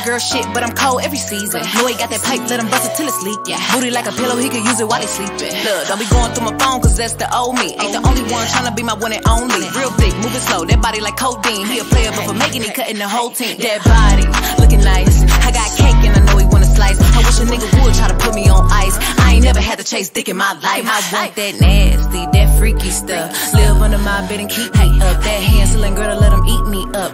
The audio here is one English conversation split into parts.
girl shit, but I'm cold every season. Know he got that pipe, let him bust it till it's leak. Yeah. Booty like a pillow, he could use it while he sleeping. Look, don't be going through my phone, cause that's the old me. Ain't the only one tryna be my one and only. Real thick, moving slow, that body like codeine. He a player, but for making it, cutting the whole team. That body, looking nice. I got cake and I know he wanna slice. I wish a nigga would try to put me on ice. I ain't never had to chase dick in my life. I want that nasty, that freaky stuff. Live under my bed and keep me up. That hand-selling girl to let him eat me up.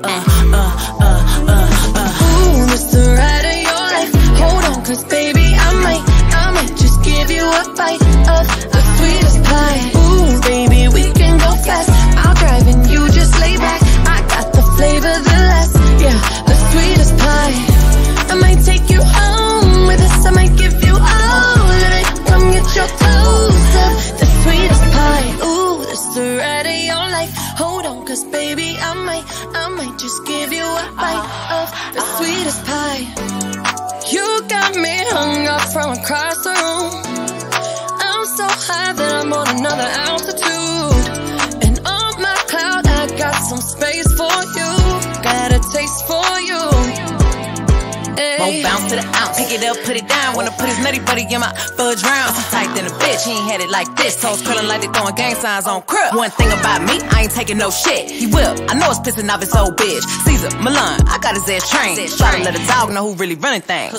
Ooh, this the ride of your life. Hold on, cause baby, I might just give you a bite of the sweetest pie. Ooh, baby, we can go fast. I'll drive and you just lay back. I got the flavor, the last, yeah, the sweetest pie. I might take you home with us. I might give you all of it. Come get your toes up, the sweetest pie. Ooh, this the ride of your life. Hold on, cause baby, I might just give you a bite of the sweetest pie. You got me hung up from across the room. I'm so high that I'm on another altitude. And on my cloud, I got some space for you. Got a taste for you. Won't bounce to the ounce, pick it up, put it down. Wanna put his nutty buddy in my fudge round. I'm tight than a bitch, he ain't had it like this. Toes curling like they throwing gang signs on crib. One thing about me, I ain't taking no shit. He will, I know it's pissing off his old bitch. Caesar, Milan, I got his ass trained. Try to let a dog know who really running things.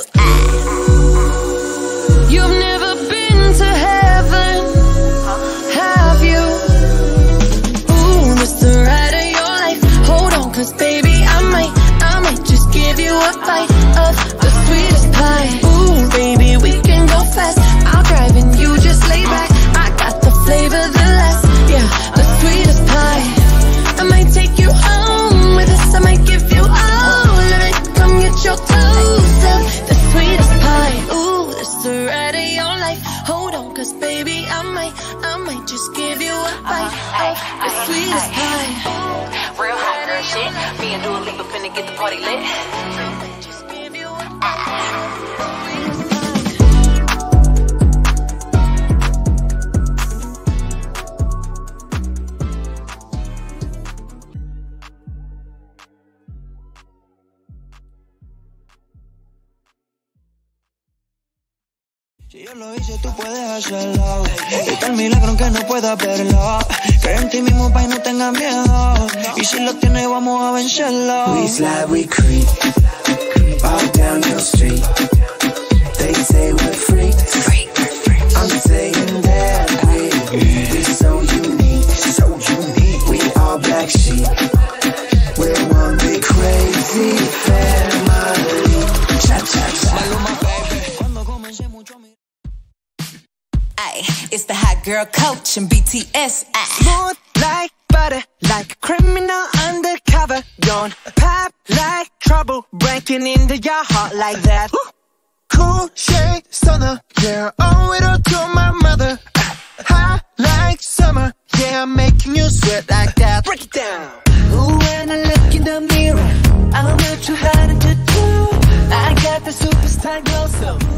You've never been to heaven, have you? Ooh, this the ride of your life. Hold on, cause baby, I might just give you a bite of the sweetest pie. Ooh, baby, we can go fast. I'll drive and you just lay back. I got the flavor, the last, yeah, the sweetest pie. I might take you home with us. I might give you all of it. Come get your toes up, the sweetest pie. Ooh, that's the ride of your life. Hold on, cause baby, I might just give you a bite of the sweetest pie. Real hot girl shit. Me and Dua Lipa finna get the party lit. Si yo lo hice, tú puedes hacerlo. Y tal milagro aunque no pueda verlo. Cree en ti mismo pa' y no tengas miedo. Y si lo tienes, vamos a vencerlo. We slide, we creep, all down your street. They say we're freaks, I'm saying that we're so unique, we all black sheep. We're one big crazy family. Cha cha cha. It's the hot girl coach and BTS. Smooth like butter, like a criminal undercover. Don't pop like trouble, breaking into your heart like that. Cool shade stunner, yeah, owe it all to my mother. Hot like summer, yeah, I'm making you sweat like that. Break it down. Ooh, when I look in the mirror, I'm not too hard to do. I got the superstar glow, so